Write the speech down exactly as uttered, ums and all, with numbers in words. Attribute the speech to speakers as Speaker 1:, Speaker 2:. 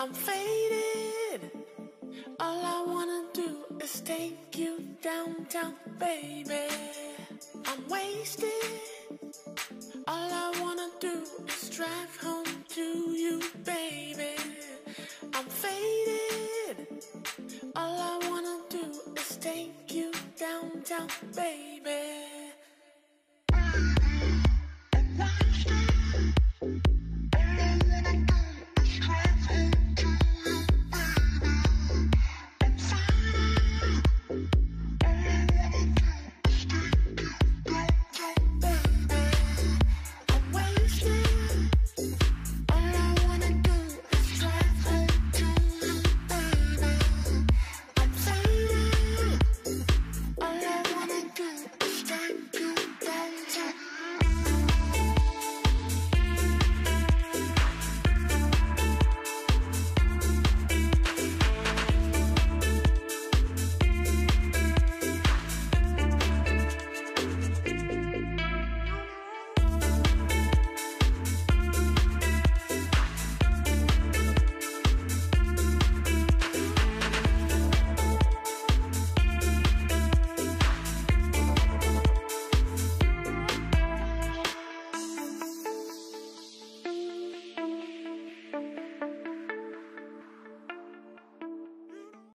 Speaker 1: I'm faded. All I wanna do is take you downtown, baby. I'm wasted. All I wanna do is drive home to you, baby. I'm faded. All I wanna do is take you downtown, baby.